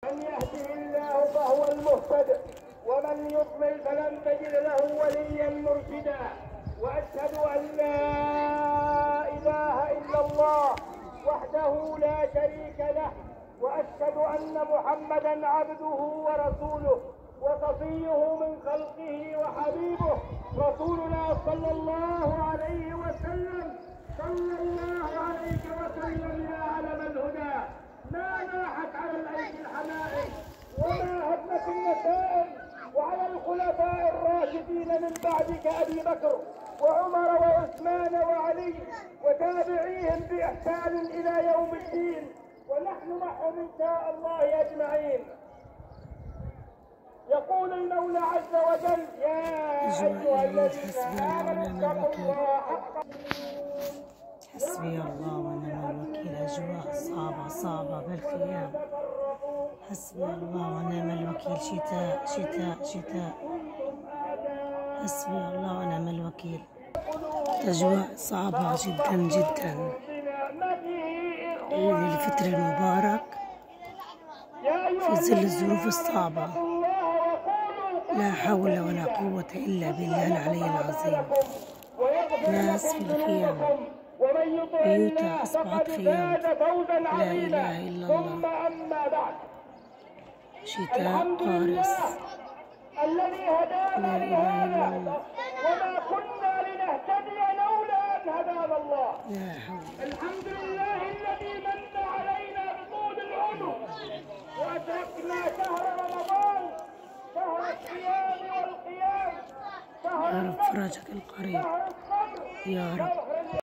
من يهده الله فهو المهتد ومن يضلل فلن تجد له وليا مرشدا. واشهد ان لا اله الا الله وحده لا شريك له، واشهد ان محمدا عبده ورسوله وصفيه من خلقه وحبيبه، رسولنا صلى الله عليه وسلم. صلى الله عليك وسلم يا علم الهدى، ما ناحت على الايدي الحنائن وما هدمت النسائم، وعلى الخلفاء الراشدين من بعدك ابي بكر وعمر وعثمان وعلي وتابعيهم باحسان الى يوم الدين، ونحن معهم ان شاء الله اجمعين. يقول المولى عز وجل: يا ايها الذين امنوا اتقوا الله حق. حسبي الله ونعم الوكيل. أجواء صعبة بالخيام. حسبي الله ونعم الوكيل. شتاء شتاء شتاء. حسبي الله ونعم الوكيل. أجواء صعبة جدا جدا. عيد الفطر المبارك في ظل الظروف الصعبة. لا حول ولا قوة إلا بالله العلي العظيم. ناس في الخيام، بيوتها أصبحت خيام. لا إله إلا الله. شتاء قارس. الذي هدانا لهذا وما كنا لنهتدي لولا ان هدانا الله. لا حول. الحمد لله الذي من علينا بطول العمر وادركنا شهر رمضان، شهر الصيام والقيام، شهر يا رب فرجك القريب الصبر، يا رب.